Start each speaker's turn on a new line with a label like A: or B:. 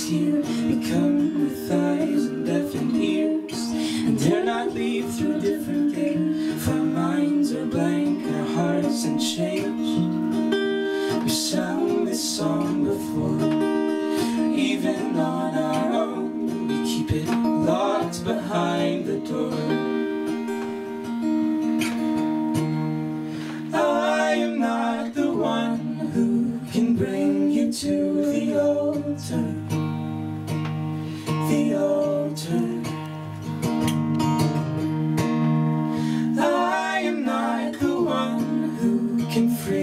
A: here, become with eyes and deafened ears, and dare not leave through a different gate. For our minds are blank and our hearts unchanged. We sang this song before, even on our own. We keep it locked behind the door. I am not the one who can bring you to the altar, the altar. I am not the one who can free